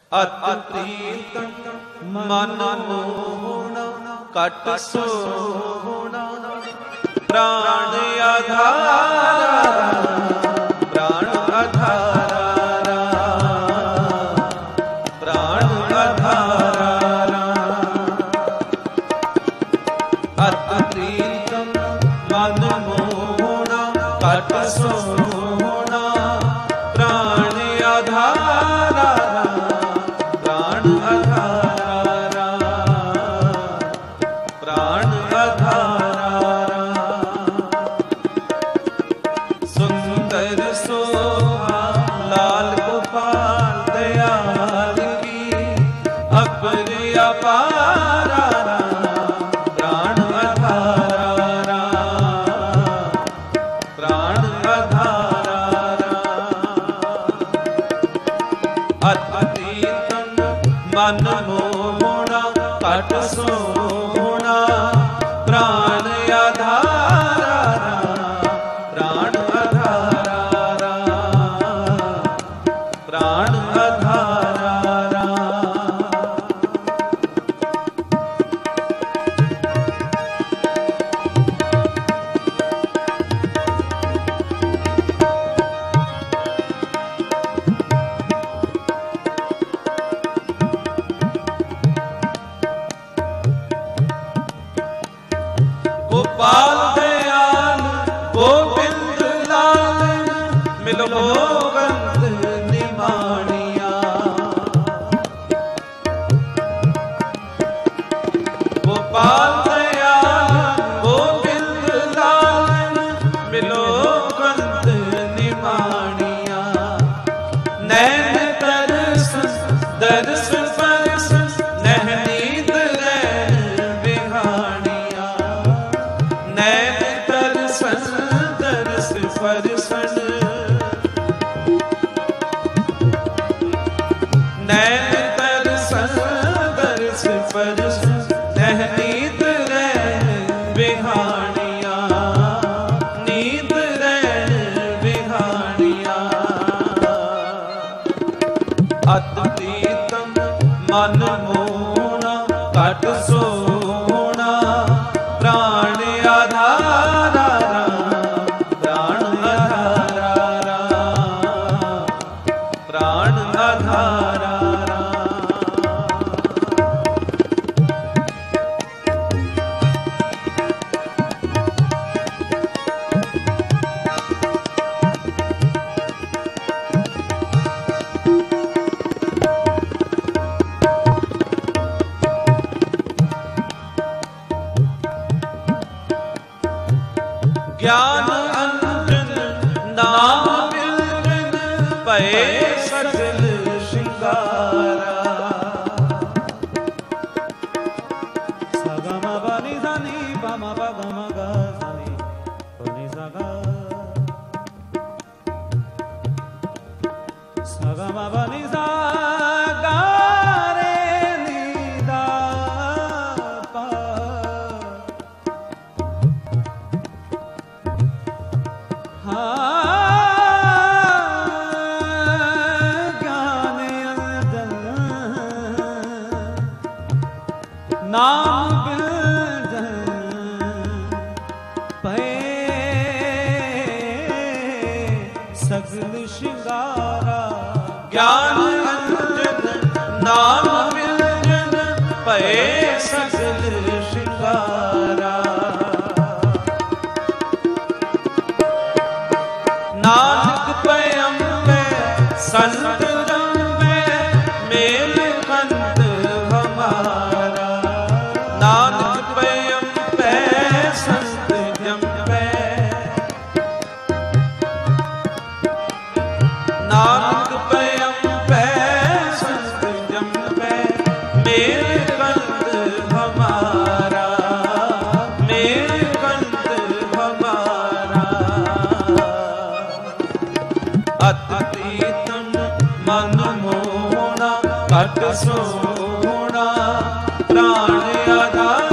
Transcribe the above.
अति मन मोहना कट सोना प्राण आधारा प्राण आधारा प्राण आधारा अति मन मोहना कट सोना प्राण आधारा प्राण आधारा प्राण आधारा सुंदर शोभा लाल गोपाल दयाल की अपर अपारा प्राण आधारा प्राण आधारा अतीतम मन मोहना कट सोना प्राण आधारा प्राण आधारा प्राण आधारा गोपाल दयाल गोविंद लाल मिलो गंध निमाणिया गोपाल दयाल गोविंद लाल मिलो गंध निमाणिया नैन तरस दर्श परस नहनीत रैन बिहानिया नैन तरसन तरस परसन नैन तरसन तरस परसन नहनीत रैन बिहानिया नीत रैन बिहानिया अतीतम मन मोहना कट सोना प्राण आधारा प्राण आधारा प्राण आधारा ज्ञान अंजन नाम बिंदन पए सकल श्रृंगारा सगम बनि धनि पम पगम गनि बनि सगा सगम बनि सा रे निदा पा ज्ञान अंजन नाम बिंदन पए सकल श्रृंगारा ज्ञान अंजन नाम बिंदन पए सकल श्रृंगारा नानक पयम संत रंबे मेल कंत हमारा नानक पयम संत जम्बे नानक पयम संत जम्बे मेल कंत हमारा मेल कंत हमारा अतीतम मन मोहना कट सोना प्राण आधारा